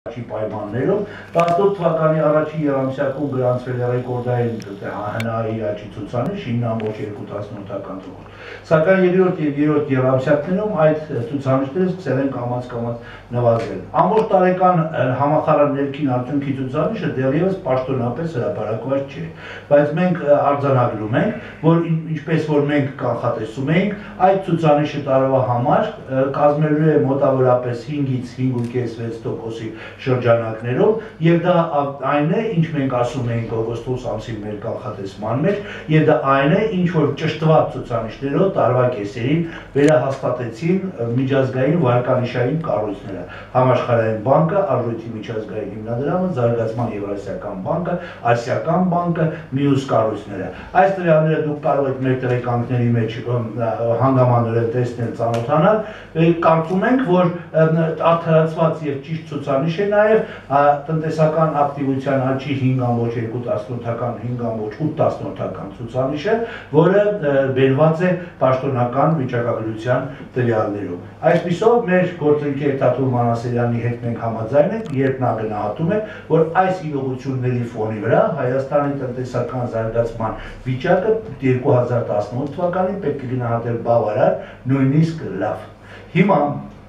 պայմաններում 18 թվականի առաջին եռամսյակում գրանցվել է ռեկորդային ՀՆԱ-ի աճի ցուցանիշ 9.2%, սակայն երկրորդ և երրորդ եռամսյակներում այդ ցուցանիշները սկսել են կամաց-կամաց նվազել։ Ամբողջ տարեկան համախառն ներքին արդյունքի ցուցանիշը դեռևս պաշտոնապես հրապարակված չէ, բայց մենք արձանագրում ենք, որ ինչպես որ մենք կանխատեսում էինք, այդ ցուցանիշը տարվա համար կազմելու է մոտավորապես 5-ից 5.6%-ի շրջանակներով, եւ դա այն է, ինչ մենք ասում էինք օգոստոս ամսին մեր կանխատեսման մեջ, եւ դա այն է, ինչ որ ճշտված ցուցանիշներով տարվա կեսերին վերահաստատեցին միջազգային վարկանիշային կառույցները, Համաշխարհային բանկը, Արժույթի միջազգային հիմնադրամը, Զարգացման Եվրասիական բանկը, Ասիական բանկը, մյուս կառույցները։ Այս տվյալները դուք կարող եք մեր տեղեկանքների մեջ հանգամանորեն տեսնել, ծանոթանալ, կարծում ենք, որ արդարացված եւ ճիշտ ցուցանիշ է նաեւ տնտեսական ակտիվության աճի 5.2%, 5.8% ցուցանիշը, որը բերված է պաշտոնական վիճակագրության տվյալներում։ Այսպիսով մեր գործընկեր Թաթուլ Մանասերյանի հետ մենք համաձայն ենք, երբ նա գնահատում է, որ այս իրողությունների ֆոնի վրա Հայաստանի տնտեսական զարգացման վիճակը 2018 թվականին պետք է գնահատել բավարար, նույնիսկ լավ։ Հիմա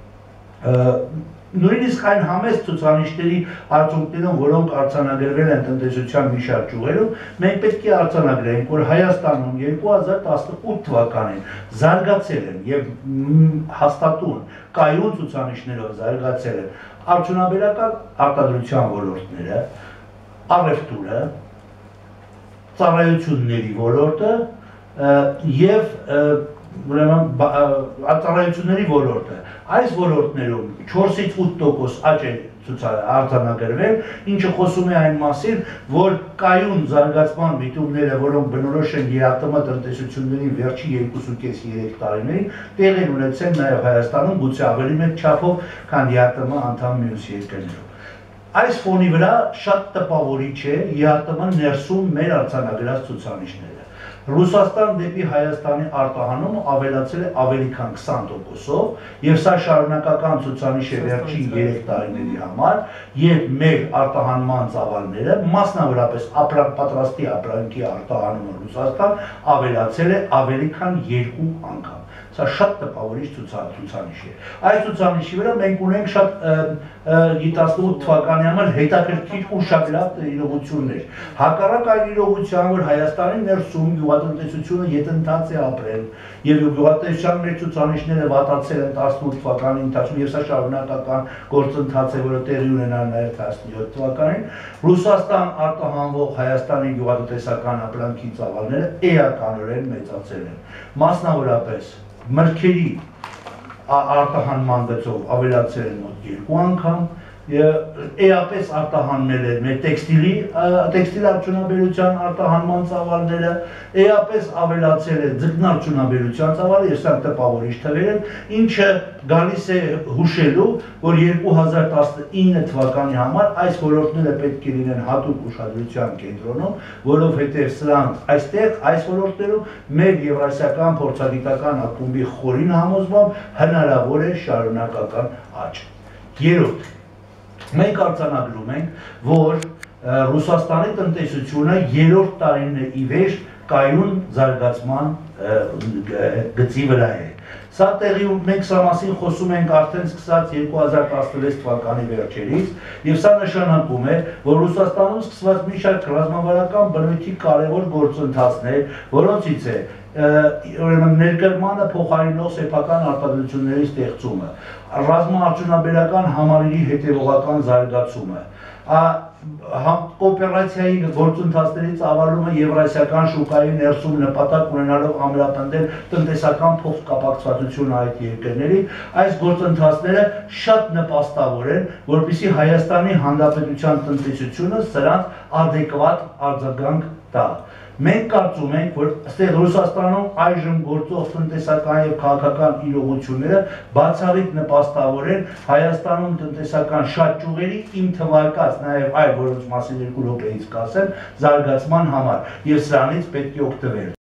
նույնիսկ այն համեստ ցուցանիշների արդյունքներում, որոնք արձանագրվել են տնտեսության մի շարք ճյուղերում, մենք պետք է արձանագրենք, որ Հայաստանում 2018 թվականին զարգացել են եւ հաստատուն կայուն ցուցանիշներով զարգացել են արդյունաբերական արտադրության ոլորտները, առևտուրը, ծառայությունների ոլորտը եւ ծառայությունների ոլորտը։ Այս ոլորտներում 4-ից 8% աճ է արձանագրվել, ինչը խոսում է այն մասին, որ կայուն զարգացման միտումները, որոնք բնորոշ են ԵԱՏՄ տնտեսությունների վերջին 2.5-3 տարիներին, տեղ են ունեցել նաև Հայաստանում, գուցե ավելի մեծ չափով, քան ԵԱՏՄ անդամ մյուս երկրներում։ Այս ֆոնի վրա շատ տպավորիչ է ԵԱՏՄ ներսում մեր արձանագրած ցուցանիշները։ Ռուսաստան դեպի Հայաստանի արտահանումը ավելացել է ավելի քան 20%-ով եւ սա շարունակական ցուցանիշ է վերջին 3 տարիների համար, երբ մեր արտահանման ծավալները, մասնավորապես պատրաստի ապրանքի արտահանումը Ռուսաստան ավելացել է ավելի քան 2 անգամ։ Սա շատ տպավորիչ ցուցանիշ է։ Այս ցուցանիշի վրա մենք ունենք շատ 18 թվականի համար հետաքրքիր ուշագրավ իրողություններ։ Հակառակ այն իրողության, որ Հայաստանի ներսում գյուղատնտեսությունը ետընթաց է ապրել եւ գյուղատնտեսության մեր ցուցանիշները վատացել են 18 թվականի ընթացքում եւ սա շարունակական գործընթաց է, որը տեղի ունենալ նաեւ 17 թվականին, Ռուսաստան արտահանվող Հայաստանի գյուղատնտեսական ապրանքի ծավալները էականորեն մեծացել են։ Մասնավորապես մրգերի արտահանման գծով ավելացել են մոտ 2 անգամ, էապես արտահանվել են մեր տեքստիլ արդյունաբերության արտահանման ծավալները, էապես ավելացել է ձկնարդյունաբերության ծավալը, եւ սա տպավորիչ թվեր են, ինչը գալիս է հուշելու, որ 2019 թվականի համար այս ոլորտները պետք է լինեն հատուկ ուշադրության կենտրոնում, որովհետև սրանք այստեղ այս ոլորտներում մեր Եվրասիական փորձագիտական ակումբի խորին համոզմամբ հնարավոր է շարունակական աճ։ Երրորդ, մենք արձանագրում ենք, որ Ռուսաստանի տնտեսությունը երրորդ տարին է ի վեր կայուն զարգացման գծի վրա է։ Սա տեղի մենք սա մասին խոսում ենք արդեն սկսած 2016 թվականի վերջերից, եւ սա նշանակում է, որ Ռուսաստանում սկսված մի շարք ռազմավարական բնույթի կարևոր գործընթացներ, որոնցից է ներկրմանը փոխարինող սեփական արտադրությունների ստեղծումը, ռազմաարդյունաբերական համալիրի հետևողական զարգացումը, կոոպերացիայի գործընթացների ծավալումը Եվրասիական շուկայի ներսում նպատակ ունենալով ամրապնդել տնտեսական փոխկապակցվածությունը այդ երկրների, այս գործընթացները շատ նպաստավոր են, որպեսզի Հայաստանի Հանրապետության տնտեսությունը սրանց adekvat արձագանք տա։ Մենք կարծում ենք, որ այստեղ Ռուսաստանում այժմ գործող տնտեսական եւ քաղաքական իրողությունները բացառիկ նպաստավոր են Հայաստանում տնտեսական շատ ճյուղերի իմ թվարկած նաեւ այլ, որոնց մասին 2 րոպեից կասեմ, զարգացման համար եւ սրանից պետք է օգտվել։